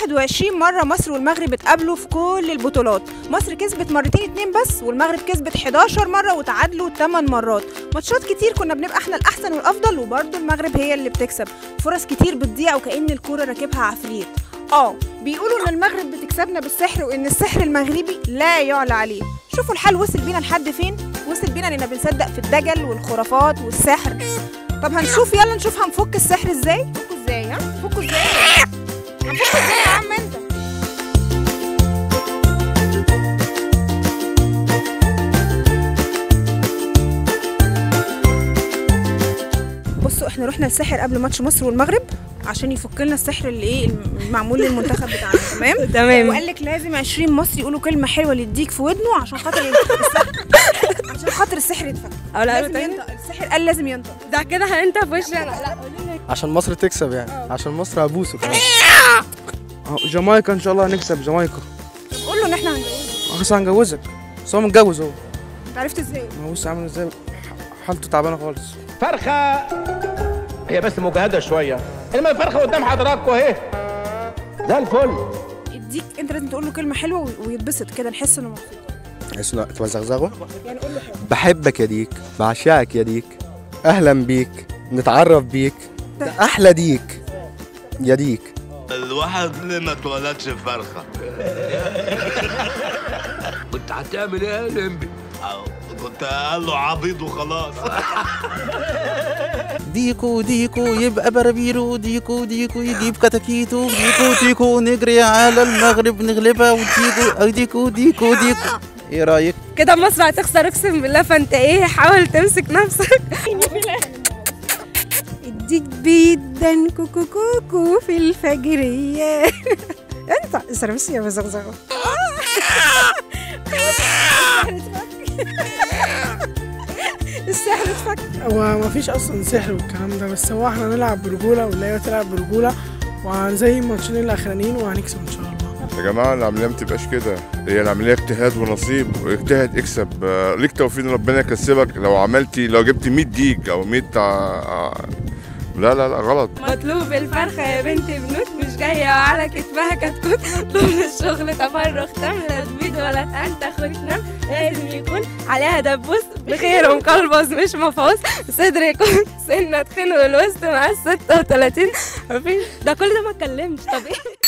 21 مرة مصر والمغرب اتقابلوا في كل البطولات. مصر كسبت مرتين 2 بس، والمغرب كسبت 11 مرة وتعادلوا 8 مرات. ماتشات كتير كنا بنبقى احنا الأحسن والأفضل، وبرضه المغرب هي اللي بتكسب. فرص كتير بتضيع وكأن الكورة راكبها عفريت. بيقولوا ان المغرب بتكسبنا بالسحر، وان السحر المغربي لا يعلى عليه. شوفوا الحال وصل بينا لحد فين؟ وصل بينا اننا بنصدق في الدجل والخرافات والسحر. طب هنشوف، يلا نشوف هنفك السحر ازاي؟ هنفكه ازاي؟ هنفكه ازاي يا عم انت؟ بصوا احنا رحنا السحر قبل ماتش مصر والمغرب عشان يفك لنا السحر اللي المعمول للمنتخب بتاعنا. تمام تمام. وقال لك لازم 20 مصري يقولوا كلمه حلوه اللي تديك في ودنه عشان خاطر عشان خاطر السحر يتفك. لازم ينطق السحر، قال لازم ينطق. ده كده انت في وشي انا. لا عشان مصر تكسب يعني. عشان مصر هبوسه كمان. جامايكا ان شاء الله هنكسب جامايكا. قول له ان احنا هنجوزك. بس هنجوزك، بس هو متجوز اهو. انت عرفت ازاي؟ ما هو بص عامل ازاي، حالته تعبانه خالص. فرخه هي بس مجهده شويه، انما الفرخه قدام حضراتكم اهي زي الفل. يديك انت لازم تقول له كلمه حلوه ويتبسط كده، نحس انه مبسوط. تحس انه تزغزغه يعني قول له حلو. بحبك يا ديك، بعشقك يا ديك، اهلا بيك، نتعرف بيك، ده احلى ديك يا ديك. الواحد ليه ما اتولدش فرخه؟ كنت هتعمل ايه يا لمبي؟ كنت قال له عبيط وخلاص. ديكو ديكو يبقى بربيرو، ديكو ديكو يجيب كتاكيتو، ديكو ديكو نجري على المغرب نغلبها، وديكو ديكو ديكو ديكو. ايه رايك؟ كده مصر هتخسر اقسم بالله، فانت ايه حاول تمسك نفسك. اديك بيدا كوكو كوكو في الفجريه. انت سرمسي يا مزغزغه. السحر اتفك. هو مفيش اصلا سحر والكلام ده، بس هو احنا نلعب برجوله واللعيبه تلعب برجوله، وزي الماتشين الاخرانيين وهنكسب ان شاء الله. يا جماعه العمليه ما بتبقاش كده، هي العمليه اجتهاد ونصيب، واجتهد اكسب. ليك توفيق ربنا يكسبك. لو جبت 100 ديك او 100 لا غلط. مطلوب الفرخه يا بنت بنوت، مش جايه على كتفها كتكوت. مطلوب الشغل تفرغ تم، لا تبيض ولا تنتخ وتنام. لازم يكون عليها دبوس بخير ومقلبص مش مفعوص. صدر يكون سنه تخين والوسط مع 36. مفيش ده كل ده ما اتكلمش. طب ايه؟